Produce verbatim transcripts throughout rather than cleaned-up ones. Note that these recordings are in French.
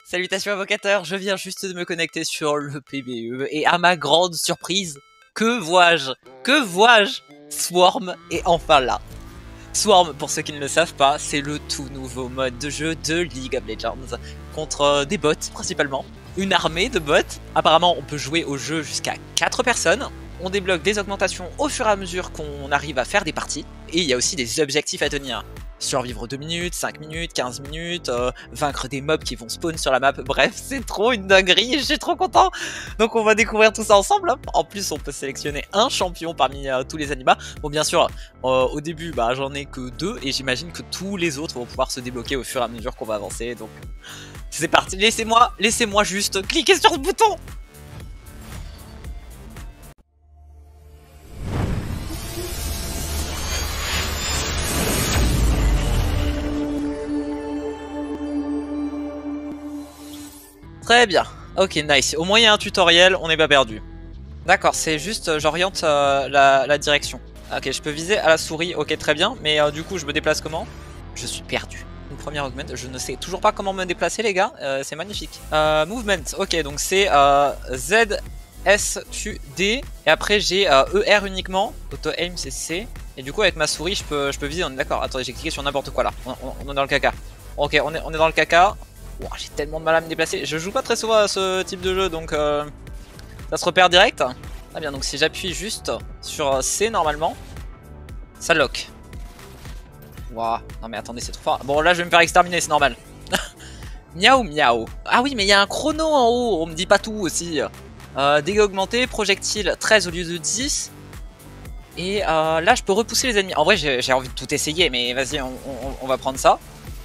Salutations avocateurs, je viens juste de me connecter sur le P B E et à ma grande surprise, que vois-je? Que vois-je? Swarm est enfin là. Swarm, pour ceux qui ne le savent pas, c'est le tout nouveau mode de jeu de League of Legends contre des bots principalement. Une armée de bots. Apparemment, on peut jouer au jeu jusqu'à quatre personnes. On débloque des augmentations au fur et à mesure qu'on arrive à faire des parties. Et il y a aussi des objectifs à tenir. Survivre deux minutes, cinq minutes, quinze minutes, euh, vaincre des mobs qui vont spawn sur la map. Bref, c'est trop une dinguerie, je suis trop content. Donc on va découvrir tout ça ensemble. Hein. En plus, on peut sélectionner un champion parmi euh, tous les animats. Bon, bien sûr, euh, au début, bah, j'en ai que deux. Et j'imagine que tous les autres vont pouvoir se débloquer au fur et à mesure qu'on va avancer. Donc c'est parti, laissez-moi laissez-moi juste cliquer sur ce bouton. Très bien, ok nice, au moins il y a un tutoriel, on n'est pas perdu. D'accord, c'est juste, euh, j'oriente euh, la, la direction. Ok, je peux viser à la souris, ok très bien, mais euh, du coup je me déplace comment? Je suis perdu. Une première augment, je ne sais toujours pas comment me déplacer les gars, euh, c'est magnifique. Euh, movement, ok donc c'est euh, Z, S, Q, D, et après j'ai euh, E, R uniquement, auto-aim c'est C, et du coup avec ma souris je peux, je peux viser, on est d'accord. Attendez, j'ai cliqué sur n'importe quoi là, on, on, on est dans le caca. Ok, on est, on est dans le caca. Wow, j'ai tellement de mal à me déplacer. Je joue pas très souvent à ce type de jeu, donc euh, ça se repère direct. Ah bien, donc si j'appuie juste sur C normalement, ça lock. Waouh, non mais attendez, c'est trop fort. Bon là je vais me faire exterminer, c'est normal. Miaou miaou. Ah oui, mais il y a un chrono en haut, on me dit pas tout aussi. Euh, dégâts augmentés, projectile treize au lieu de dix. Et euh, là je peux repousser les ennemis. En vrai j'ai envie de tout essayer, mais vas-y, on, on, on va prendre ça.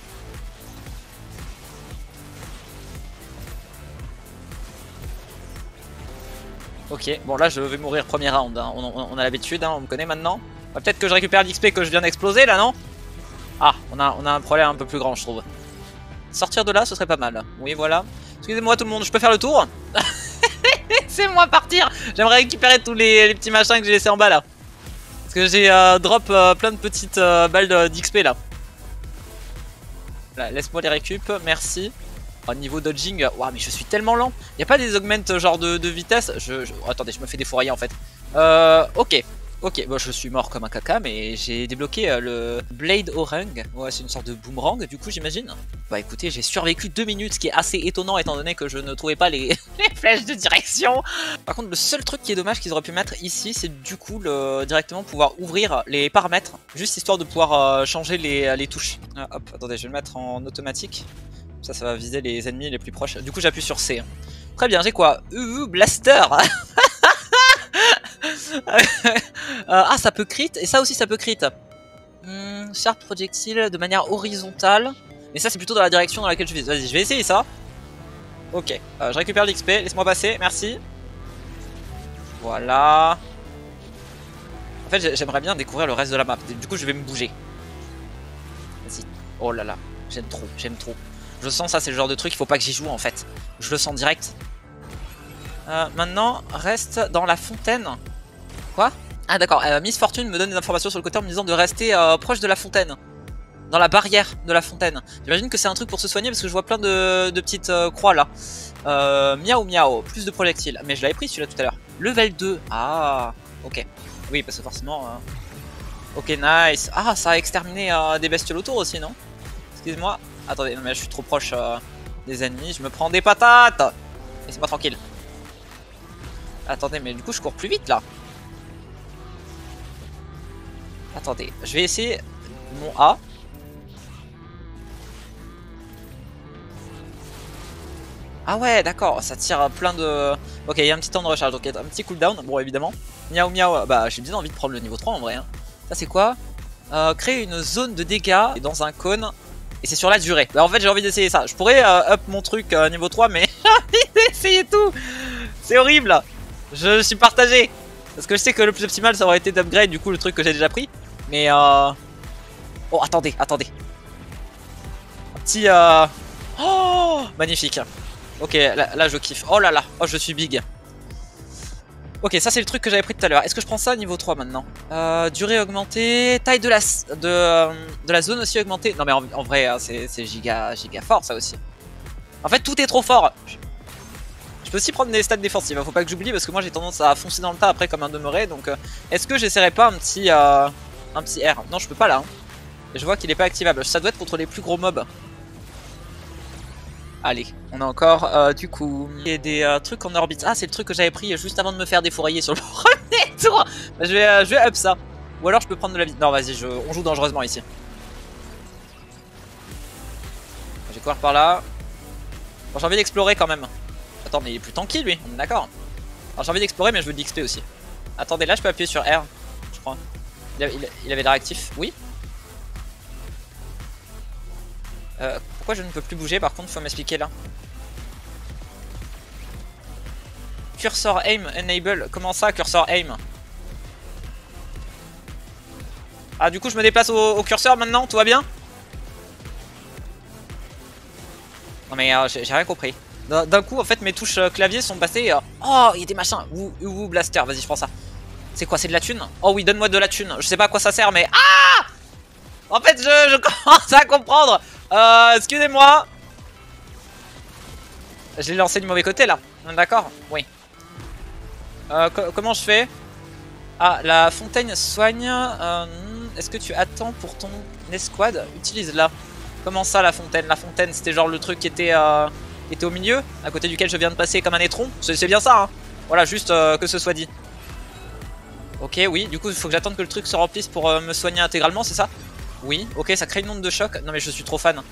Ok, bon là je vais mourir premier round, hein. on, on, on a l'habitude, hein, on me connaît maintenant. Bah, peut-être que je récupère l'X P que je viens d'exploser là, non? Ah, on a, on a un problème un peu plus grand je trouve. Sortir de là ce serait pas mal. Oui voilà. Excusez-moi tout le monde, je peux faire le tour? Laissez-moi partir. J'aimerais récupérer tous les, les petits machins que j'ai laissés en bas là. Parce que j'ai euh, drop euh, plein de petites euh, balles d'X P là. Là laisse-moi les récup, merci. Au niveau dodging, waouh mais je suis tellement lent. Y a pas des augments genre de, de vitesse je, je... Oh, attendez, je me fais défourailler en fait. Euh, ok, ok, bon je suis mort comme un caca, mais j'ai débloqué euh, le Blade Orang. Ouais, c'est une sorte de boomerang du coup j'imagine. Bah écoutez, j'ai survécu deux minutes, ce qui est assez étonnant étant donné que je ne trouvais pas les, les flèches de direction. Par contre, le seul truc qui est dommage qu'ils auraient pu mettre ici, c'est du coup le... directement pouvoir ouvrir les paramètres, juste histoire de pouvoir euh, changer les, les touches. Ah, hop, attendez, je vais le mettre en automatique. Ça, ça va viser les ennemis les plus proches. Du coup, j'appuie sur C. Très bien, j'ai quoi? Uh, Blaster. euh, Ah, ça peut crit. Et ça aussi, ça peut crit. Hmm, Sharp projectile de manière horizontale. Mais ça, c'est plutôt dans la direction dans laquelle je vise. Vas-y, je vais essayer ça. Ok. Euh, je récupère l'X P. Laisse-moi passer. Merci. Voilà. En fait, j'aimerais bien découvrir le reste de la map. Du coup, je vais me bouger. Vas-y. Oh là là. J'aime trop. J'aime trop. Je sens ça, c'est le genre de truc, il faut pas que j'y joue en fait. Je le sens direct. Euh, maintenant, reste dans la fontaine. Quoi? Ah d'accord, euh, Miss Fortune me donne des informations sur le côté en me disant de rester euh, proche de la fontaine. Dans la barrière de la fontaine. J'imagine que c'est un truc pour se soigner parce que je vois plein de, de petites euh, croix là. Euh, miaou miaou, plus de projectiles. Mais je l'avais pris celui-là tout à l'heure. Level deux. Ah, ok. Oui, parce que forcément... Euh... Ok, nice. Ah, ça a exterminé euh, des bestioles autour aussi, non? Excuse-moi. Attendez, non mais je suis trop proche euh, des ennemis, je me prends des patates. Laissez-moi tranquille. Attendez, mais du coup je cours plus vite là. Attendez, je vais essayer mon A. Ah ouais, d'accord, ça tire plein de... Ok, il y a un petit temps de recharge, donc il y a un petit cooldown, bon évidemment. Miaou miaou, bah j'ai bien envie de prendre le niveau trois en vrai. Hein. Ça c'est quoi? euh, Créer une zone de dégâts dans un cône. Et c'est sur la durée. Bah en fait j'ai envie d'essayer ça. Je pourrais euh, up mon truc euh, niveau trois, mais j'ai envie d'essayer tout. C'est horrible. Je suis partagé. Parce que je sais que le plus optimal ça aurait été d'upgrade du coup le truc que j'ai déjà pris. Mais euh... Oh attendez, attendez. Un petit euh... Oh magnifique. Ok, là, là je kiffe. Oh là là, oh je suis big. Ok, ça c'est le truc que j'avais pris tout à l'heure. Est-ce que je prends ça niveau trois maintenant? euh, Durée augmentée, taille de la, de, de la zone aussi augmentée. Non mais en, en vrai, c'est giga, giga fort ça aussi. En fait, tout est trop fort. Je peux aussi prendre des stats défensives, faut pas que j'oublie parce que moi j'ai tendance à foncer dans le tas après comme un demeuré. Donc euh, est-ce que j'essaierai pas un petit euh, un petit R? Non, je peux pas là. Hein. Je vois qu'il est pas activable. Ça doit être contre les plus gros mobs. Allez, on a encore euh, du coup il y a des euh, trucs en orbite. Ah, c'est le truc que j'avais pris juste avant de me faire défourailler sur le premier tour. Bah, je vais euh, je vais up ça. Ou alors je peux prendre de la vie. Non, vas-y, je... on joue dangereusement ici. Je vais courir par là. Bon, j'ai envie d'explorer quand même. Attends, mais il est plus tanky lui, on est d'accord. Alors j'ai envie d'explorer mais je veux de l'X P aussi. Attendez, là je peux appuyer sur R, je crois. Il, a, il, il avait l'air actif, oui. euh, Pourquoi je ne peux plus bouger par contre, faut m'expliquer là. Cursor aim enable, comment ça cursor aim? Ah du coup je me déplace au, au curseur maintenant, tout va bien? Non mais euh, j'ai rien compris. D'un coup, en fait, mes touches clavier sont passées. Euh... Oh, il y a des machins. Ouh, ouh, blaster. Vas-y, je prends ça. C'est quoi? C'est de la thune? Oh oui, donne-moi de la thune. Je sais pas à quoi ça sert, mais. Ah! En fait, je, je commence à comprendre. Euh, excusez-moi. Je l'ai lancé du mauvais côté, là. D'accord? Oui. Euh, co comment je fais? Ah, la fontaine soigne. Euh, Est-ce que tu attends pour ton escouade? Utilise-la. Comment ça, la fontaine? La fontaine, c'était genre le truc qui était. Euh... était au milieu, à côté duquel je viens de passer comme un étron. C'est bien ça, hein. Voilà, juste euh, que ce soit dit. Ok, oui, du coup, il faut que j'attende que le truc se remplisse pour euh, me soigner intégralement, c'est ça? Oui, ok, ça crée une onde de choc. Non mais je suis trop fan.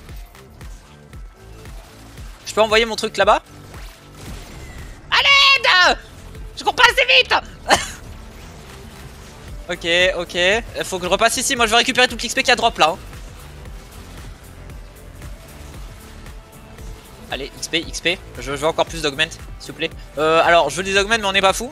Je peux envoyer mon truc là-bas? À l'aide! Je cours pas assez vite. Ok, ok. Faut que je repasse ici, moi je vais récupérer tout l'X P qu'il y a drop là. Hein. Allez, X P, X P. Je, je veux encore plus d'augment, s'il vous plaît. Euh, alors, je veux des augments, mais on n'est pas fou.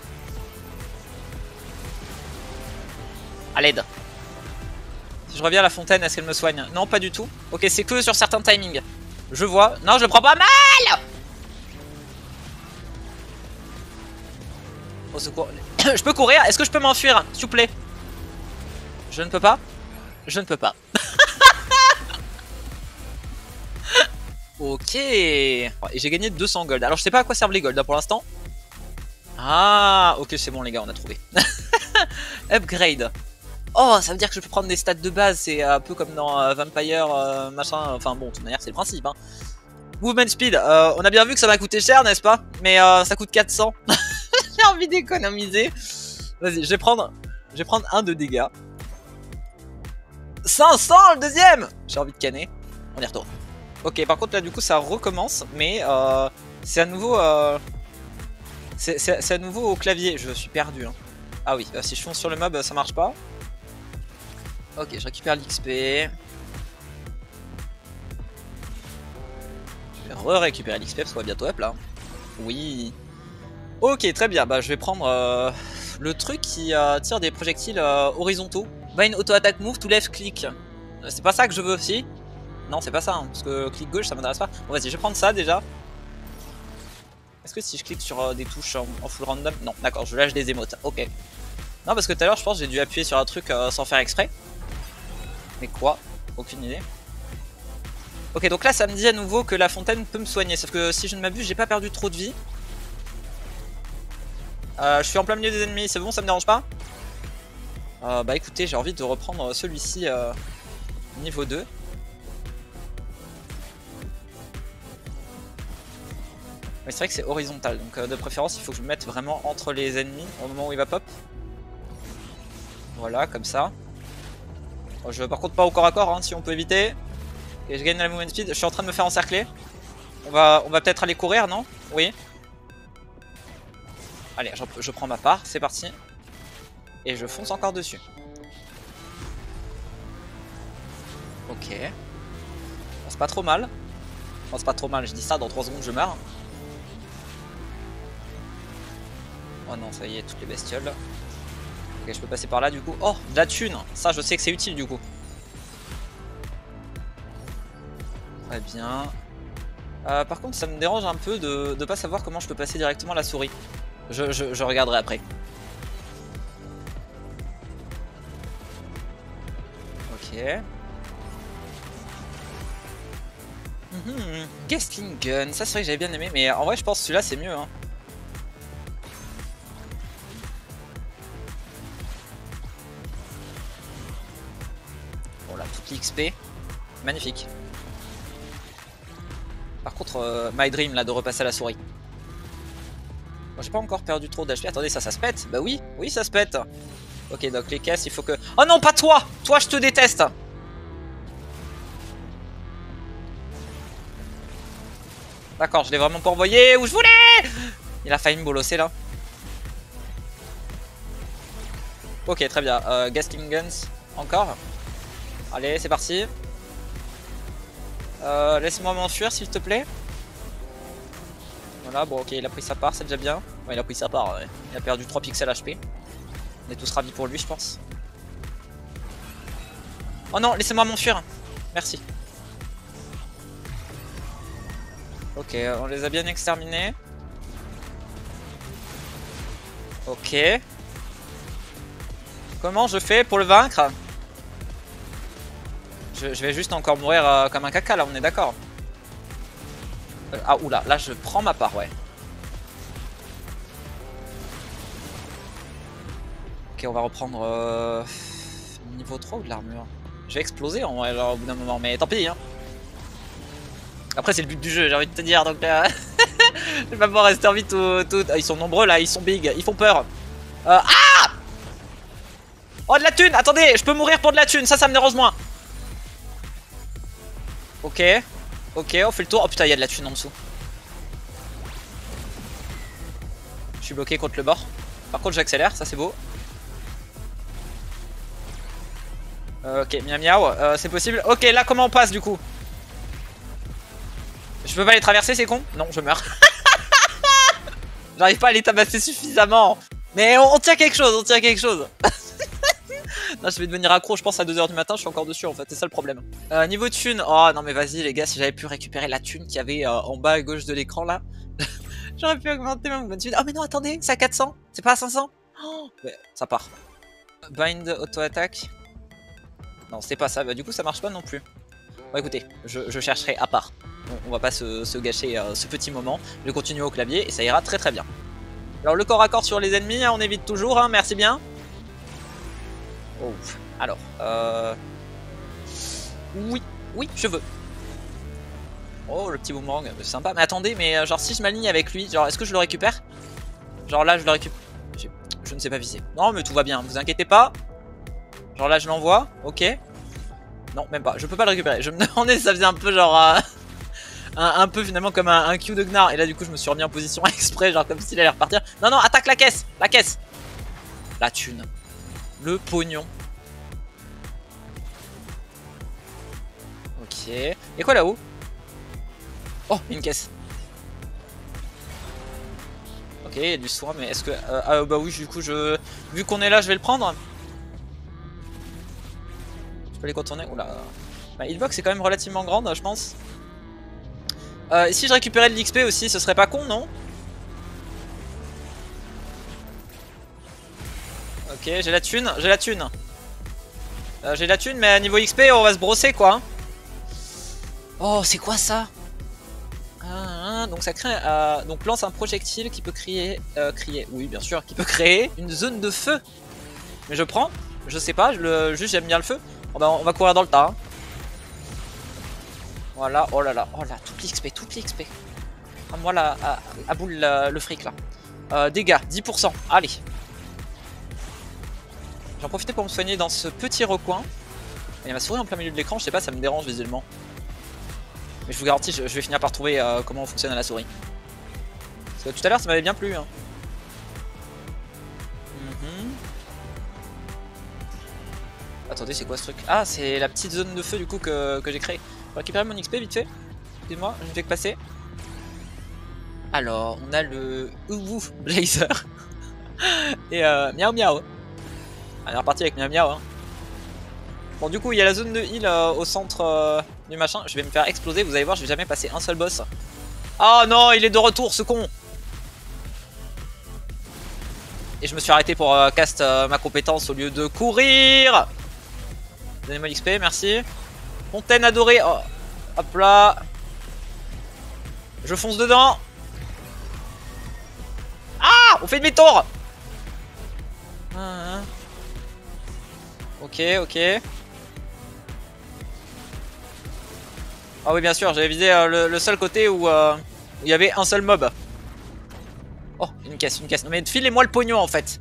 À l'aide. Si je reviens à la fontaine, est-ce qu'elle me soigne? Non, pas du tout. Ok, c'est que sur certains timings. Je vois. Non, je prends pas mal. Au secours. Je peux courir? Est-ce que je peux m'enfuir, s'il vous plaît? Je ne peux pas. Je ne peux pas. Ok. Et j'ai gagné deux cents gold. Alors je sais pas à quoi servent les gold hein, pour l'instant. Ah, ok, c'est bon les gars, on a trouvé. Upgrade. Oh, ça veut dire que je peux prendre des stats de base. C'est un peu comme dans euh, Vampire, euh, machin. Enfin bon, de toute manière, c'est le principe. Hein. Movement speed. Euh, on a bien vu que ça va coûter cher, n'est-ce pas? Mais euh, ça coûte quatre cents. J'ai envie d'économiser. Vas-y, je vais prendre, je vais prendre un de dégâts. cinq cents le deuxième. J'ai envie de canner. On y retourne. Ok, par contre là du coup ça recommence, mais euh, c'est à nouveau, euh, c'est à nouveau au clavier. Je suis perdu. Hein. Ah oui, si je fonce sur le mob, ça marche pas. Ok, je récupère l'X P. Je vais re-récupérer l'X P parce qu'on va bientôt up là. Oui. Ok, très bien. Bah je vais prendre euh, le truc qui euh, tire des projectiles euh, horizontaux. Vine auto attack move to left click. C'est pas ça que je veux aussi. Non, c'est pas ça, hein, parce que clic gauche ça m'intéresse pas. Bon, vas-y, je vais prendre ça déjà. Est-ce que si je clique sur euh, des touches en, en full random? Non, d'accord, je lâche des émotes. Ok. Non, parce que tout à l'heure, je pense que j'ai dû appuyer sur un truc euh, sans faire exprès. Mais quoi? Aucune idée. Ok, donc là, ça me dit à nouveau que la fontaine peut me soigner. Sauf que si je ne m'abuse, j'ai pas perdu trop de vie. Euh, je suis en plein milieu des ennemis, c'est bon, ça me dérange pas? euh, Bah écoutez, j'ai envie de reprendre celui-ci euh, niveau deux. Mais c'est vrai que c'est horizontal, donc euh, de préférence il faut que je me mette vraiment entre les ennemis au moment où il va pop. Voilà, comme ça. Oh, je veux par contre pas au corps à corps, hein, si on peut éviter. Et je gagne la movement speed, je suis en train de me faire encercler. On va, on va peut-être aller courir, non? Oui. Allez, je, je prends ma part, c'est parti. Et je fonce encore dessus. Ok. Bon, c'est pas trop mal. Bon, c'est pas trop mal, je dis ça, dans trois secondes je meurs. Oh non, ça y est, toutes les bestioles. Ok, je peux passer par là du coup. Oh, de la thune. Ça, je sais que c'est utile du coup. Très bien. Euh, par contre, ça me dérange un peu de ne pas savoir comment je peux passer directement la souris. Je, je, je regarderai après. Ok. Mmh, Gatling Gun, ça c'est vrai que j'avais bien aimé, mais en vrai je pense que celui-là c'est mieux. Hein. Bon là, toute l'X P, magnifique. Par contre, euh, My Dream là de repasser à la souris. Bon, j'ai pas encore perdu trop d'H P. Attendez, ça, ça se pète? Bah oui, oui, ça se pète. Ok, donc les caisses, il faut que... Oh non, pas toi! Toi, je te déteste! D'accord, je l'ai vraiment pas envoyé où je voulais. Il a failli me bolosser là. Ok, très bien. Euh, Gatling Guns, encore. Allez, c'est parti. Euh, Laisse-moi m'enfuir, s'il te plaît. Voilà, bon, ok, il a pris sa part, c'est déjà bien. Ouais, il a pris sa part, ouais. Il a perdu trois pixels H P. On est tous ravis pour lui, je pense. Oh non, laissez-moi m'enfuir. Merci. Ok, on les a bien exterminés. Ok. Comment je fais pour le vaincre? je, je vais juste encore mourir euh, comme un caca là, on est d'accord. euh, Ah oula, là je prends ma part, ouais. Ok, on va reprendre euh, niveau trois ou de l'armure. Je vais exploser en vrai alors, au bout d'un moment, mais tant pis hein. Après c'est le but du jeu, j'ai envie de te dire, donc là... je vais pas pouvoir rester en vie tout, tout... Ah, ils sont nombreux là, ils sont big, ils font peur. Euh, ah Oh de la thune, attendez, je peux mourir pour de la thune, ça ça me dérange moins. Ok, ok, on fait le tour. Oh putain, il y a de la thune en dessous. Je suis bloqué contre le bord. Par contre j'accélère, ça c'est beau. euh, Ok, miam miaou, euh, c'est possible. Ok, là comment on passe du coup? Je peux pas les traverser, c'est con? Non, je meurs. J'arrive pas à les tabasser suffisamment. Mais on, on tient quelque chose, on tient quelque chose. Non, je vais devenir accro, je pense à deux heures du matin, je suis encore dessus en fait, c'est ça le problème. Euh, niveau thune, oh non mais vas-y les gars, si j'avais pu récupérer la thune qu'il y avait euh, en bas à gauche de l'écran là, j'aurais pu augmenter ma thune. Oh mais non, attendez, c'est à quatre cents, c'est pas à cinq cents. Oh, ouais, ça part. Bind auto-attaque. Non, c'est pas ça, bah du coup ça marche pas non plus. Bon écoutez, je, je chercherai à part. On, on va pas se, se gâcher euh, ce petit moment, je vais continuer au clavier et ça ira très très bien. Alors le corps à corps sur les ennemis, hein, on évite toujours, hein, merci bien. Oh, alors, euh... oui, oui, je veux. Oh, le petit boomerang, c'est sympa. Mais attendez, mais genre si je m'aligne avec lui, genre est-ce que je le récupère? Genre là, je le récupère. Je ne sais pas viser. Non, mais tout va bien, vous inquiétez pas. Genre là, je l'envoie, ok. Non, même pas, je peux pas le récupérer. Je me demandais si ça faisait un peu genre... Euh... Un, un peu finalement comme un, un Q de Gnar. Et là, du coup, je me suis remis en position exprès, genre comme s'il allait repartir. Non, non, attaque la caisse, la caisse. La thune. Le pognon. Ok. Et quoi là-haut? Oh, une caisse. Ok, il y a du soin, mais est-ce que... Euh, ah bah oui, du coup, je... Vu qu'on est là, je vais le prendre. Je peux les contourner. Oula. La hitbox est quand même relativement grande, je pense. Euh, et si je récupérais de l'X P aussi, ce serait pas con, non? Ok, j'ai la thune, j'ai la thune. Euh, j'ai la thune, mais à niveau X P, on va se brosser, quoi. Oh, c'est quoi ça? Ah, ah, donc ça crée, euh, donc lance un projectile qui peut crier, euh, crier, oui bien sûr, qui peut créer une zone de feu. Mais je prends, je sais pas, je le, juste j'aime bien le feu. Oh, bah, on va courir dans le tas. Hein. Voilà, oh là là, oh là, toute l'X P, toute l'X P. Ah, moi là, à, à boule la, le fric là. Euh, dégâts, dix pour cent, allez. J'en profitais pour me soigner dans ce petit recoin. Il y a ma souris en plein milieu de l'écran, je sais pas, ça me dérange visuellement. Mais je vous garantis, je, je vais finir par trouver euh, comment on fonctionne à la souris. Parce que tout à l'heure, ça m'avait bien plu. Hein. Mm-hmm. Attendez, c'est quoi ce truc? Ah, c'est la petite zone de feu du coup que, que j'ai créée. Je vais récupérer mon X P vite fait. Excusez-moi, je ne fais que passer. Alors, on a le Uwu Blazer. Et euh, miaou miaou. On est reparti avec miaou miaou. Hein. Bon, du coup, il y a la zone de heal euh, au centre euh, du machin. Je vais me faire exploser. Vous allez voir, je vais jamais passer un seul boss. Oh non, il est de retour, ce con. Et je me suis arrêté pour euh, cast euh, ma compétence au lieu de courir. Donnez-moi l'X P, merci. Fontaine adorée. Oh. Hop là. Je fonce dedans. Ah, on fait demi-tour. Ah, ok, ok. Ah oui, bien sûr, j'avais visé euh, le, le seul côté où euh, il y avait un seul mob. Oh, une caisse, une caisse. Non mais filez-moi le pognon en fait.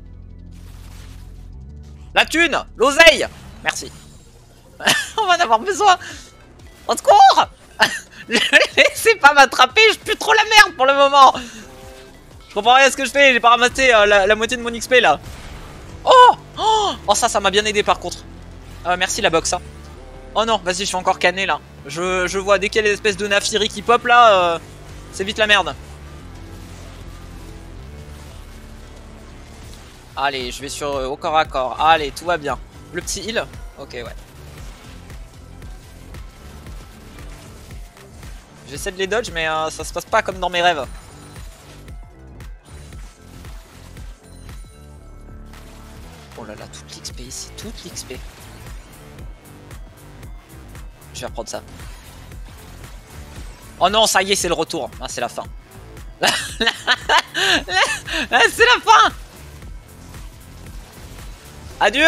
La thune, l'oseille. Merci. On va en avoir besoin. Au secours. Laissez pas m'attraper, je pue trop la merde pour le moment. Je comprends rien à ce que je fais, j'ai pas ramassé euh, la, la moitié de mon X P là. Oh, oh, oh ça, ça m'a bien aidé par contre. Euh, merci la box. Hein. Oh non, vas-y, je suis encore canné là. Je, je vois dès qu'il y a les espèces de Nafiri qui pop là, euh, c'est vite la merde. Allez, je vais sur euh, au corps à corps. Allez, tout va bien. Le petit heal. Ok, ouais. J'essaie de les dodge, mais euh, ça se passe pas comme dans mes rêves. Oh là là, toute l'X P ici, toute l'X P. Je vais reprendre ça. Oh non, ça y est, c'est le retour. Ah, c'est la fin. C'est la fin. Adieu.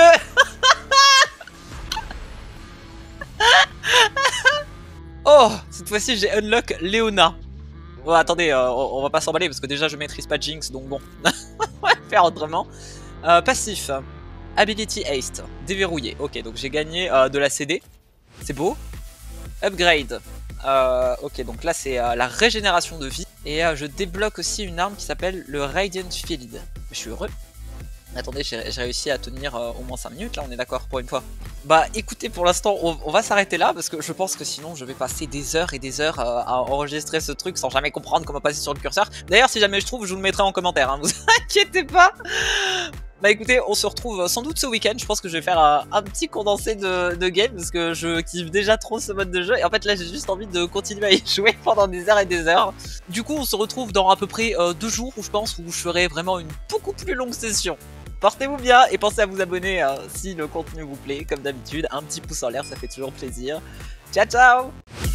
Oh, cette fois-ci, j'ai unlock Léona. Oh, attendez, euh, on, on va pas s'emballer parce que déjà, je maîtrise pas Jinx, donc bon. On va faire autrement. Euh, passif. Ability Haste. Déverrouillé. Ok, donc j'ai gagné euh, de la C D. C'est beau. Upgrade. Euh, ok, donc là, c'est euh, la régénération de vie. Et euh, je débloque aussi une arme qui s'appelle le Radiant Field. Je suis heureux. Attendez, j'ai réussi à tenir euh, au moins cinq minutes, là, on est d'accord pour une fois. Bah écoutez, pour l'instant, on, on va s'arrêter là, parce que je pense que sinon, je vais passer des heures et des heures euh, à enregistrer ce truc sans jamais comprendre comment passer sur le curseur. D'ailleurs, si jamais je trouve, je vous le mettrai en commentaire, hein, vous inquiétez pas. Bah écoutez, on se retrouve sans doute ce week-end, je pense que je vais faire un, un petit condensé de, de game, parce que je kiffe déjà trop ce mode de jeu, et en fait là j'ai juste envie de continuer à y jouer pendant des heures et des heures. Du coup, on se retrouve dans à peu près euh, deux jours, où je pense, où je ferai vraiment une beaucoup plus longue session. Portez-vous bien et pensez à vous abonner euh, si le contenu vous plaît, comme d'habitude, un petit pouce en l'air, ça fait toujours plaisir. Ciao ciao.